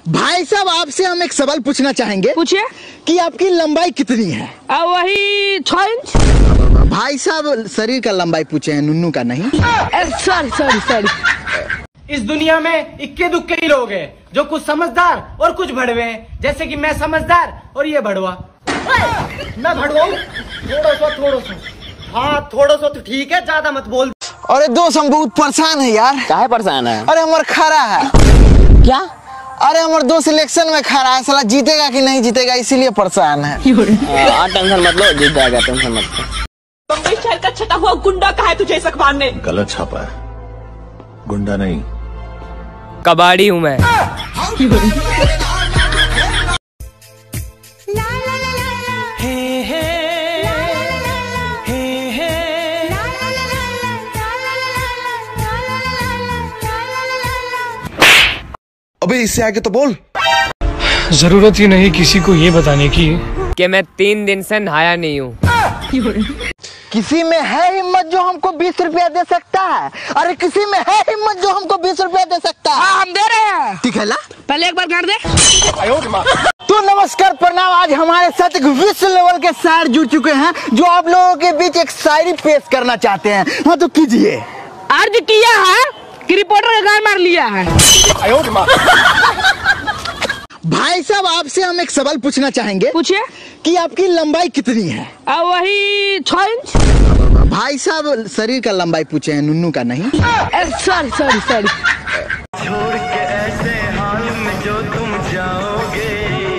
भाई साहब आपसे हम एक सवाल पूछना चाहेंगे। पूछिए। कि आपकी लंबाई कितनी है? वही 6 इंच। भाई साहब शरीर का लंबाई पूछे हैं, नुन्नू का नहीं। सॉरी। इस दुनिया में इक्के दुक्के ही लोग हैं जो कुछ समझदार और कुछ भड़वे हैं, जैसे कि मैं समझदार और ये भड़वा। मैं भड़वा हूँ थोड़ा सा। हाँ थोड़ा सा तो ठीक है, ज्यादा मत बोल। अरे दोस्त हम बहुत परेशान है यार। काहे परेशान है? अरे हमारा खड़ा है। क्या? अरे हमारे दोस्त इलेक्शन में खड़ा है, साला जीतेगा कि नहीं जीतेगा इसीलिए परेशान है। टेंशन मत लो, जीत जाएगा, टेंशन मत लो। बम्बई शहर का छटा हुआ गुंडा कहा है तुझे इस अखबार ने? गलत छापा है, गुंडा नहीं कबाड़ी हूँ मैं। अबे इससे आगे तो बोल। जरूरत ही नहीं किसी को ये बताने की कि मैं 3 दिन से नहाया नहीं हूँ। किसी में है हिम्मत जो हमको 20 रुपया दे सकता है? अरे किसी में है हिम्मत जो हमको 20 रुपया दे सकता है? हाँ हम दे रहे हैं। ठीक है ला, पहले एक बार कर दे। तो नमस्कार प्रणाम। आज हमारे साथ एक विश्व लेवल के शायर जुड़ चुके हैं जो आप लोगों के बीच एक शायरी पेश करना चाहते हैं। हाँ तो कीजिए। अर्ज किया है कि रिपोर्टर का गान मार लिया है। भाई साहब आपसे हम एक सवाल पूछना चाहेंगे। पूछिए। कि आपकी लंबाई कितनी है? वही 6 इंच। भाई साहब शरीर का लंबाई पूछे हैं, नुन्नू का नहीं। सॉरी। छोड़ के ऐसे हाल में जो तुम जाओगे,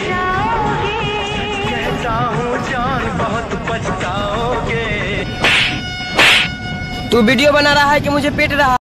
कहता हूँ जान बहुत पछताओगे। तू वीडियो बना रहा है कि मुझे पीट रहा है?